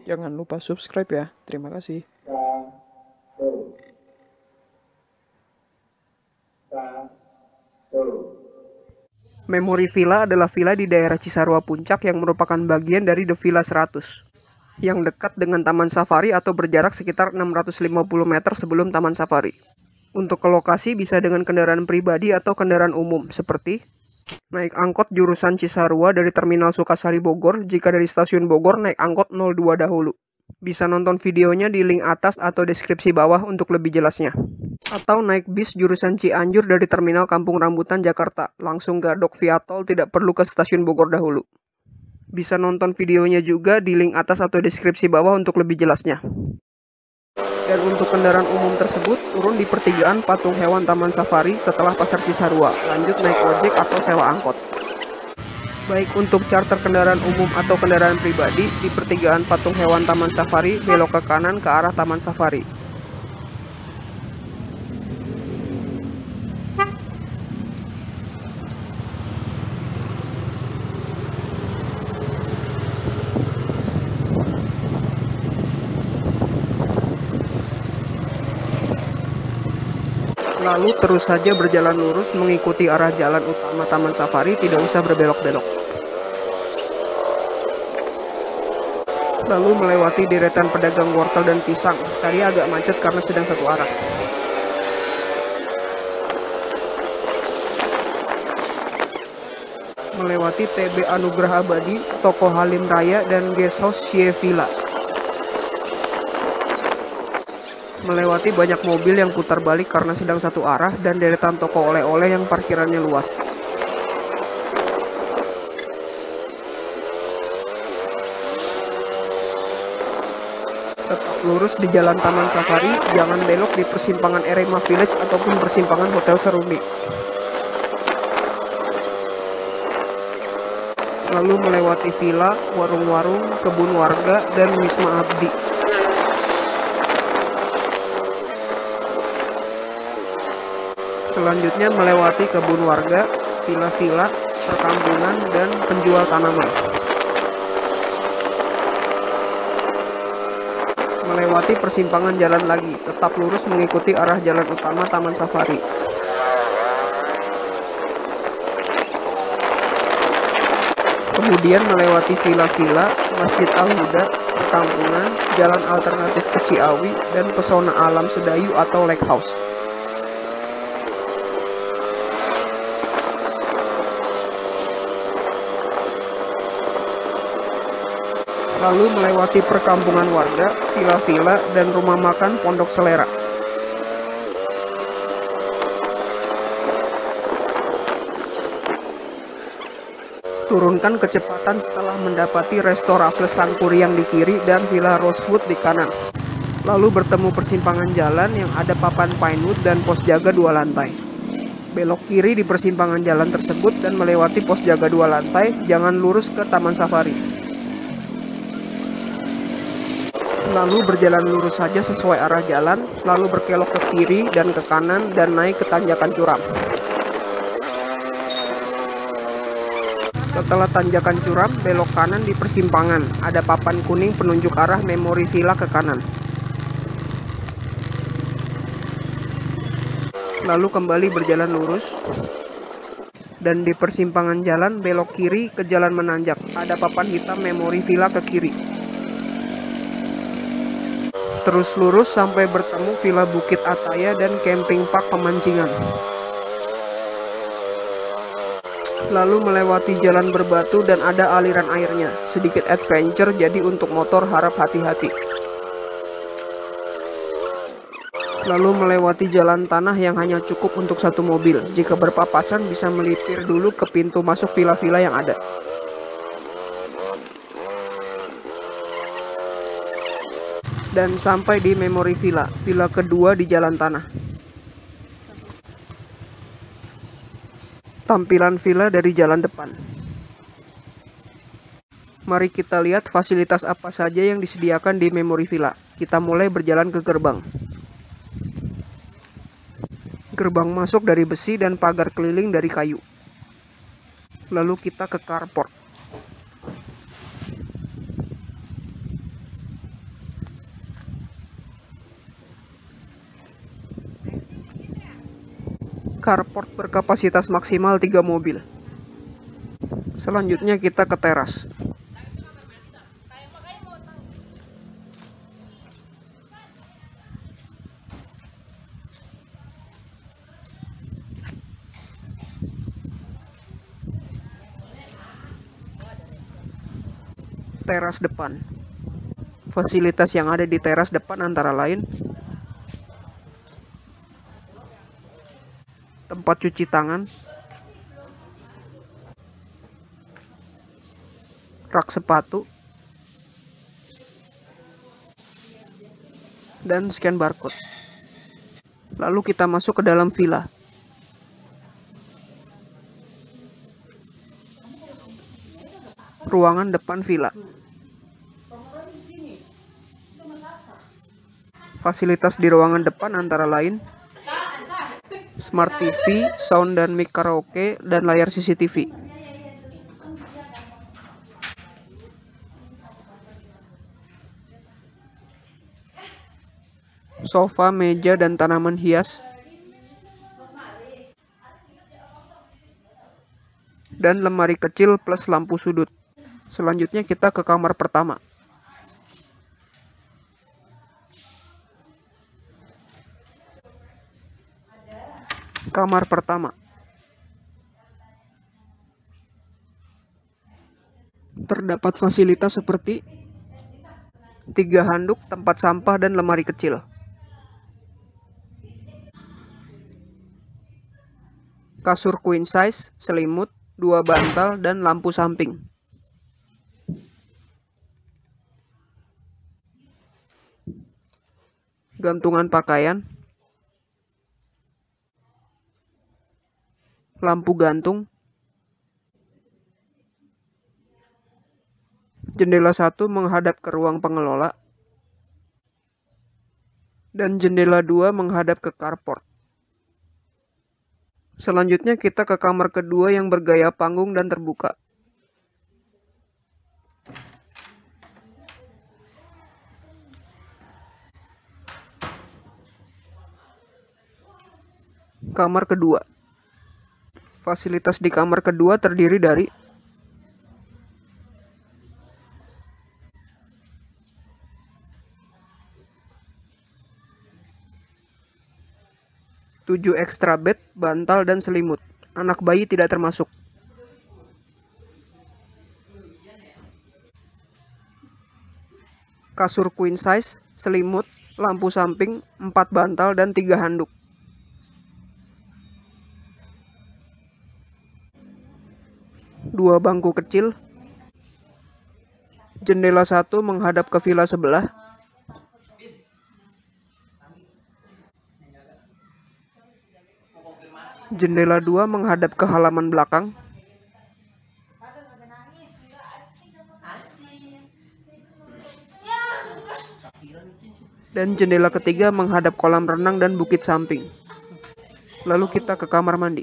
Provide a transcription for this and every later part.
Jangan lupa subscribe ya. Terima kasih. Memori Villa adalah villa di daerah Cisarua Puncak yang merupakan bagian dari The Villa 100 yang dekat dengan Taman Safari atau berjarak sekitar 650 meter sebelum Taman Safari. Untuk ke lokasi bisa dengan kendaraan pribadi atau kendaraan umum seperti naik angkot jurusan Cisarua dari Terminal Sukasari Bogor. Jika dari Stasiun Bogor, naik angkot 02 dahulu. Bisa nonton videonya di link atas atau deskripsi bawah untuk lebih jelasnya. Atau naik bis jurusan Cianjur dari Terminal Kampung Rambutan, Jakarta. Langsung gadok via tol, tidak perlu ke Stasiun Bogor dahulu. Bisa nonton videonya juga di link atas atau deskripsi bawah untuk lebih jelasnya. Dan untuk kendaraan umum tersebut, turun di pertigaan Patung Hewan Taman Safari setelah Pasar Cisarua, lanjut naik ojek atau sewa angkot. Baik untuk charter kendaraan umum atau kendaraan pribadi, di pertigaan Patung Hewan Taman Safari, belok ke kanan ke arah Taman Safari. Lalu terus saja berjalan lurus mengikuti arah jalan utama Taman Safari, tidak usah berbelok-belok. Lalu melewati deretan pedagang wortel dan pisang. Tadi agak macet karena sedang satu arah. Melewati TB Anugrah Abadi, Toko Halim Raya, dan Guest House Cie Villa. Melewati banyak mobil yang putar balik karena sedang satu arah dan deretan toko oleh-oleh yang parkirannya luas. Tetap lurus di jalan Taman Safari, jangan belok di persimpangan Erema Village ataupun persimpangan Hotel Seruni. Lalu melewati villa, warung-warung, kebun warga, dan Wisma Abdi. Selanjutnya melewati kebun warga, villa-villa, perkampungan, dan penjual tanaman. Melewati persimpangan jalan lagi, tetap lurus mengikuti arah jalan utama Taman Safari. Kemudian melewati villa-villa, Masjid Al-Huda, perkampungan, jalan alternatif ke Ciawi, dan pesona alam Sedayu atau Lake House. Lalu melewati perkampungan warga, villa-villa, dan rumah makan Pondok Selera. Turunkan kecepatan setelah mendapati Resto Raffles Sangkuriang di kiri dan Villa Rosewood di kanan. Lalu bertemu persimpangan jalan yang ada papan Pinewood dan pos jaga 2 lantai. Belok kiri di persimpangan jalan tersebut dan melewati pos jaga 2 lantai, jangan lurus ke Taman Safari. Lalu berjalan lurus saja sesuai arah jalan, lalu berkelok ke kiri dan ke kanan dan naik ke tanjakan curam. Setelah tanjakan curam, belok kanan di persimpangan, ada papan kuning penunjuk arah Memori Villa ke kanan. Lalu kembali berjalan lurus, dan di persimpangan jalan belok kiri ke jalan menanjak, ada papan hitam Memori Villa ke kiri. Terus lurus sampai bertemu Villa Bukit Ataya dan Camping Park Pemancingan. Lalu melewati jalan berbatu dan ada aliran airnya. Sedikit adventure, jadi untuk motor harap hati-hati. Lalu melewati jalan tanah yang hanya cukup untuk 1 mobil. Jika berpapasan bisa melipir dulu ke pintu masuk villa-villa yang ada. Dan sampai di Memori Villa, villa kedua di jalan tanah. Tampilan villa dari jalan depan. Mari kita lihat fasilitas apa saja yang disediakan di Memori Villa. Kita mulai berjalan ke gerbang. Gerbang masuk dari besi dan pagar keliling dari kayu. Lalu kita ke carport. Carport berkapasitas maksimal 3 mobil. Selanjutnya kita ke teras. Teras depan. Fasilitas yang ada di teras depan antara lain tempat cuci tangan, rak sepatu, dan scan barcode. Lalu kita masuk ke dalam villa. Ruangan depan villa. Fasilitas di ruangan depan antara lain Smart TV, sound dan mic karaoke, dan layar CCTV. Sofa, meja, dan tanaman hias. Dan lemari kecil plus lampu sudut. Selanjutnya kita ke kamar pertama. Kamar pertama. Terdapat fasilitas seperti 3 handuk, tempat sampah, dan lemari kecil. Kasur queen size, selimut, 2 bantal, dan lampu samping. Gantungan pakaian. Lampu gantung. Jendela 1 menghadap ke ruang pengelola. Dan jendela 2 menghadap ke carport. Selanjutnya kita ke kamar kedua yang bergaya panggung dan terbuka. Kamar kedua. Fasilitas di kamar kedua terdiri dari 7 extra bed, bantal, dan selimut. Anak bayi tidak termasuk. Kasur queen size, selimut, lampu samping, 4 bantal, dan 3 handuk. Dua bangku kecil. Jendela 1 menghadap ke villa sebelah. Jendela 2 menghadap ke halaman belakang. Dan jendela ketiga menghadap kolam renang dan bukit samping. Lalu kita ke kamar mandi.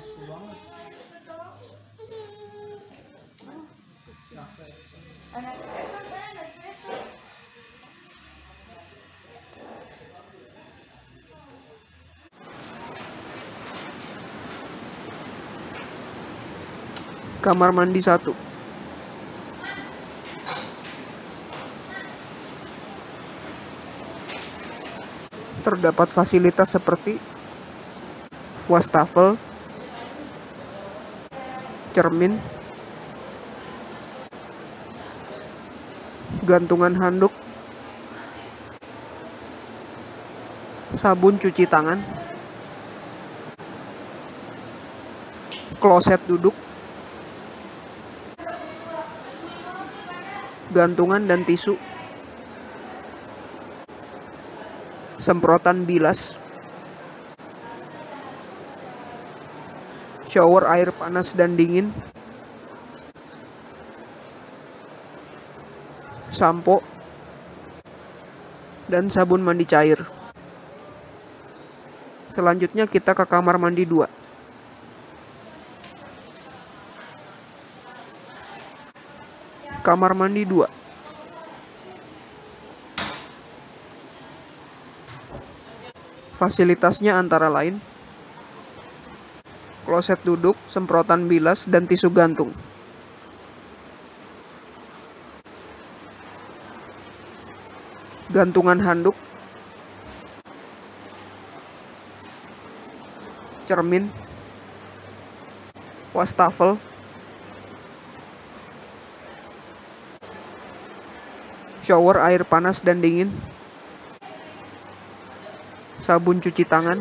Kamar mandi 1. Terdapat fasilitas seperti wastafel, cermin, gantungan handuk, sabun cuci tangan, kloset duduk, gantungan dan tisu, semprotan bilas, shower air panas dan dingin, sampo, dan sabun mandi cair. Selanjutnya kita ke kamar mandi 2. Kamar mandi 2. Fasilitasnya antara lain kloset duduk, semprotan bilas, dan tisu gantung. Gantungan handuk, cermin, wastafel, shower air panas dan dingin, sabun cuci tangan,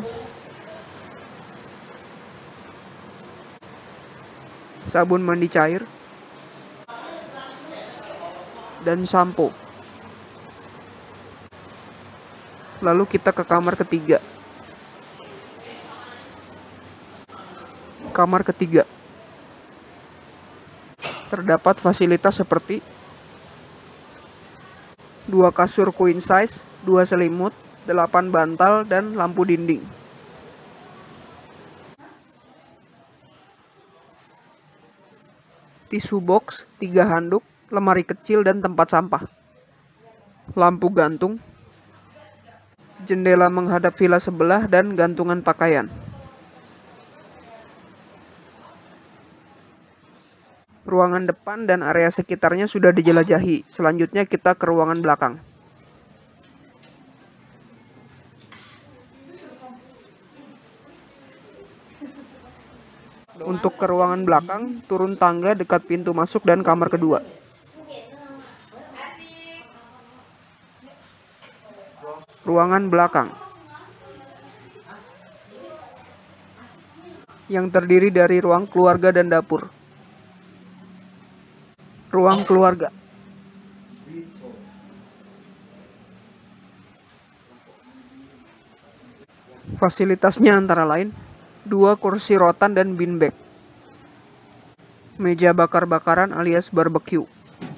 sabun mandi cair, dan sampo. Lalu kita ke kamar ketiga. Kamar ketiga terdapat fasilitas seperti 2 kasur queen size, 2 selimut, 8 bantal, dan lampu dinding. Tisu box, 3 handuk, lemari kecil, dan tempat sampah. Lampu gantung, jendela menghadap villa sebelah, dan gantungan pakaian. Ruangan depan dan area sekitarnya sudah dijelajahi. Selanjutnya kita ke ruangan belakang. Untuk ke ruangan belakang, turun tangga dekat pintu masuk dan kamar kedua. Ruangan belakang yang terdiri dari ruang keluarga dan dapur. Ruang keluarga. Fasilitasnya antara lain 2 kursi rotan dan beanbag, meja bakar-bakaran alias barbecue,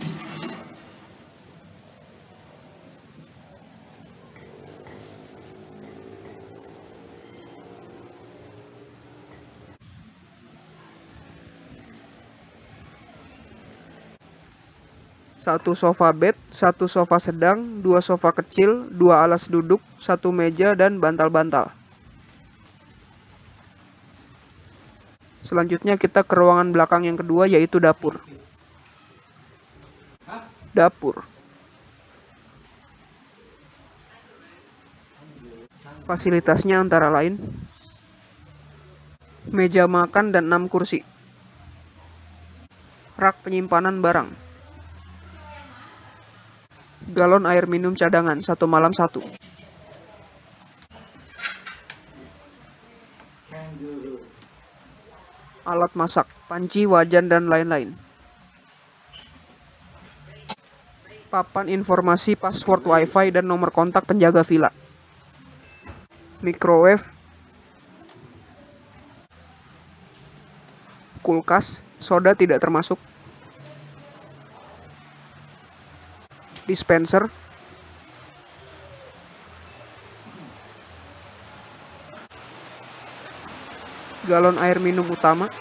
satu sofa bed, 1 sofa sedang, 2 sofa kecil, 2 alas duduk, 1 meja, dan bantal-bantal. Selanjutnya kita ke ruangan belakang yang kedua, yaitu dapur. Dapur. Fasilitasnya antara lain meja makan dan 6 kursi, rak penyimpanan barang, galon air minum cadangan 1 malam 1, alat masak, panci, wajan, dan lain-lain. Papan informasi password wifi dan nomor kontak penjaga villa. Microwave, kulkas, soda tidak termasuk, dispenser, galon air minum utama,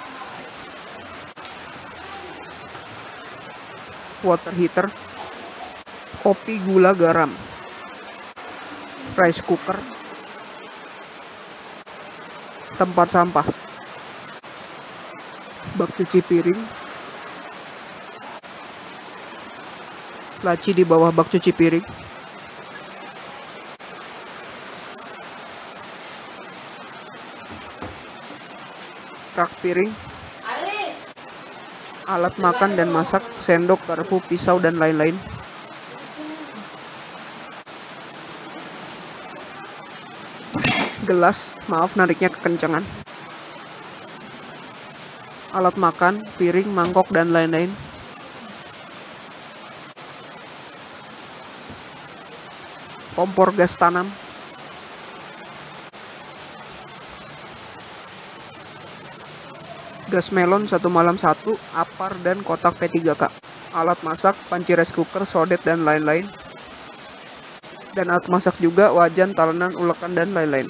water heater, kopi, gula, garam, rice cooker, tempat sampah, bak cuci piring, laci di bawah bak cuci piring, rak piring, alat makan dan masak, sendok, garpu, pisau, dan lain-lain. Gelas, maaf nariknya kekencangan. Alat makan, piring, mangkok, dan lain-lain. Kompor gas tanam, gas melon 1 malam 1, apar, dan kotak P3K, alat masak, panci rice cooker, sodet, dan lain-lain. Dan alat masak juga, wajan, talenan, ulekan, dan lain-lain.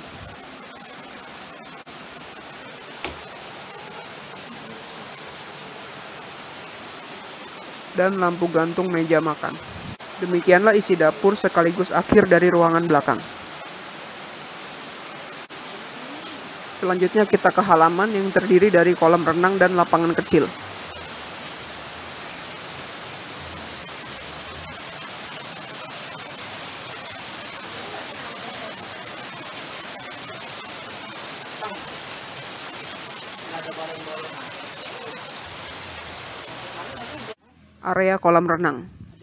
Dan lampu gantung meja makan. Demikianlah isi dapur sekaligus akhir dari ruangan belakang. Selanjutnya kita ke halaman yang terdiri dari kolam renang dan lapangan kecil. Area kolam renang.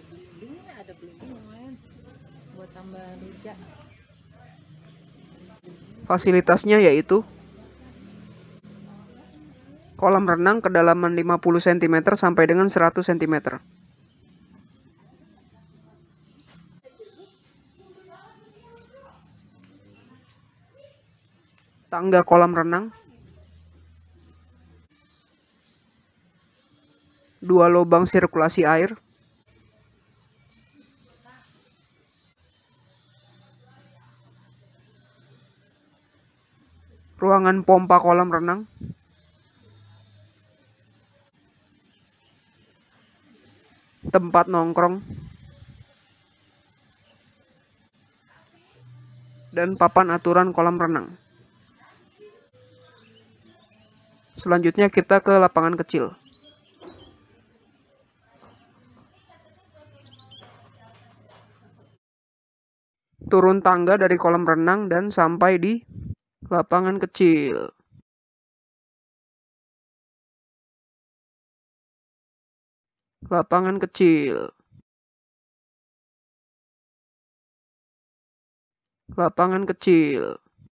Fasilitasnya yaitu kolam renang kedalaman 50 cm sampai dengan 100 cm. Tangga kolam renang. 2 lubang sirkulasi air. Ruangan pompa kolam renang. Tempat nongkrong. Dan papan aturan kolam renang. Selanjutnya kita ke lapangan kecil. Turun tangga dari kolam renang dan sampai di lapangan kecil. Lapangan kecil. Lapangan kecil.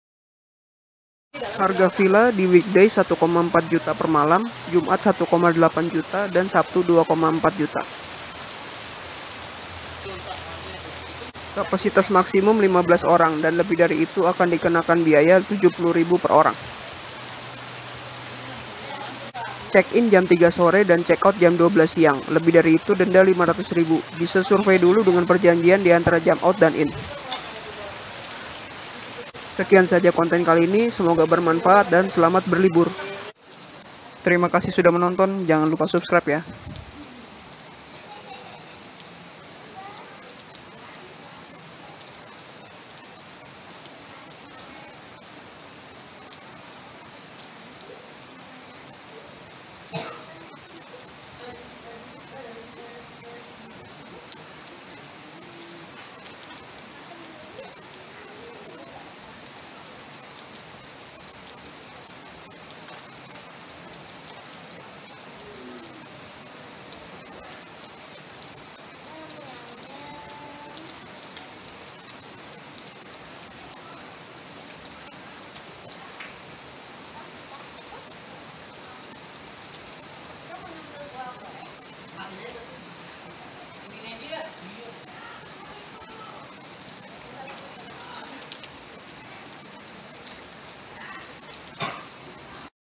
Harga villa di weekday 1,4 juta per malam, Jumat 1,8 juta, dan Sabtu 2,4 juta. Kapasitas maksimum 15 orang dan lebih dari itu akan dikenakan biaya 70.000 per orang. Check-in jam 3 sore dan check-out jam 12 siang. Lebih dari itu denda 500.000. Bisa survei dulu dengan perjanjian di antara jam out dan in. Sekian saja konten kali ini, semoga bermanfaat dan selamat berlibur. Terima kasih sudah menonton, jangan lupa subscribe ya.